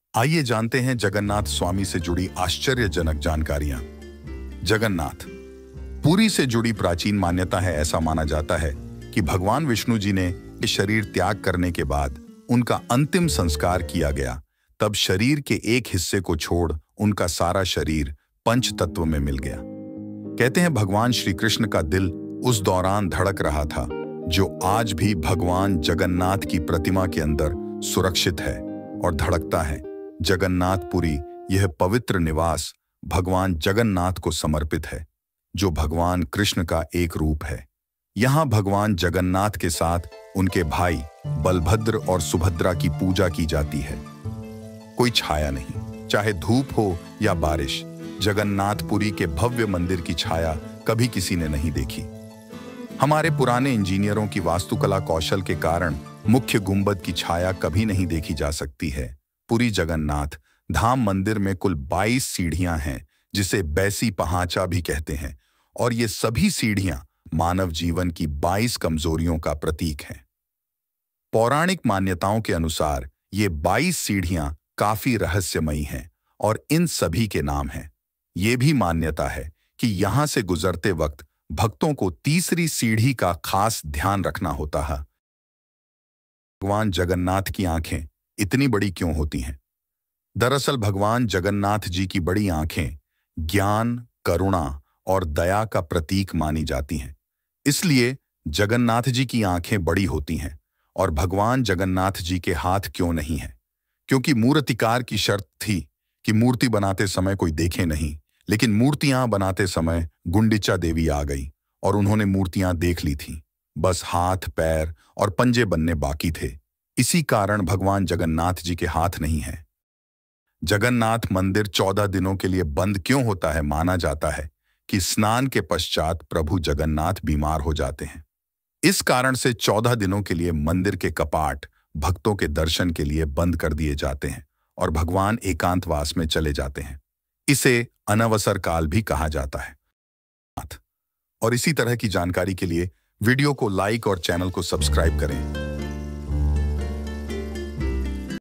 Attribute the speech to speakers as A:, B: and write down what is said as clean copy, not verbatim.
A: आइए जानते हैं जगन्नाथ स्वामी से जुड़ी आश्चर्यजनक जानकारियां। जगन्नाथ पुरी से जुड़ी प्राचीन मान्यता है। ऐसा माना जाता है कि भगवान विष्णु जी ने शरीर त्याग करने के बाद उनका अंतिम संस्कार किया गया, तब शरीर के एक हिस्से को छोड़ उनका सारा शरीर पंच तत्व में मिल गया। कहते हैं भगवान श्री कृष्ण का दिल उस दौरान धड़क रहा था, जो आज भी भगवान जगन्नाथ की प्रतिमा के अंदर सुरक्षित है और धड़कता है। जगन्नाथपुरी यह पवित्र निवास भगवान जगन्नाथ को समर्पित है, जो भगवान कृष्ण का एक रूप है। यहाँ भगवान जगन्नाथ के साथ उनके भाई बलभद्र और सुभद्रा की पूजा की जाती है। कोई छाया नहीं, चाहे धूप हो या बारिश, जगन्नाथपुरी के भव्य मंदिर की छाया कभी किसी ने नहीं देखी। हमारे पुराने इंजीनियरों की वास्तुकला कौशल के कारण मुख्य गुंबद की छाया कभी नहीं देखी जा सकती है। पुरी जगन्नाथ धाम मंदिर में कुल 22 सीढ़ियां हैं, जिसे बैसी पहांचा भी कहते हैं, और ये सभी सीढ़ियां मानव जीवन की 22 कमजोरियों का प्रतीक हैं। पौराणिक मान्यताओं के अनुसार ये 22 सीढ़ियां काफी रहस्यमयी हैं और इन सभी के नाम हैं। ये भी मान्यता है कि यहां से गुजरते वक्त भक्तों को तीसरी सीढ़ी का खास ध्यान रखना होता है। भगवान जगन्नाथ की आंखें इतनी बड़ी क्यों होती हैं? दरअसल भगवान जगन्नाथ जी की बड़ी आंखें ज्ञान, करुणा और दया का प्रतीक मानी जाती हैं। इसलिए जगन्नाथ जी की आंखें बड़ी होती हैं। और भगवान जगन्नाथ जी के हाथ क्यों नहीं हैं? क्योंकि मूर्तिकार की शर्त थी कि मूर्ति बनाते समय कोई देखे नहीं, लेकिन मूर्तियां बनाते समय गुंडिचा देवी आ गई और उन्होंने मूर्तियां देख ली थीं। बस हाथ, पैर और पंजे बनने बाकी थे। इसी कारण भगवान जगन्नाथ जी के हाथ नहीं हैं। जगन्नाथ मंदिर 14 दिनों के लिए बंद क्यों होता है? माना जाता है कि स्नान के पश्चात प्रभु जगन्नाथ बीमार हो जाते हैं। इस कारण से 14 दिनों के लिए मंदिर के कपाट भक्तों के दर्शन के लिए बंद कर दिए जाते हैं और भगवान एकांतवास में चले जाते हैं। इसे अनवसर काल भी कहा जाता है। और इसी तरह की जानकारी के लिए वीडियो को लाइक और चैनल को सब्सक्राइब करें।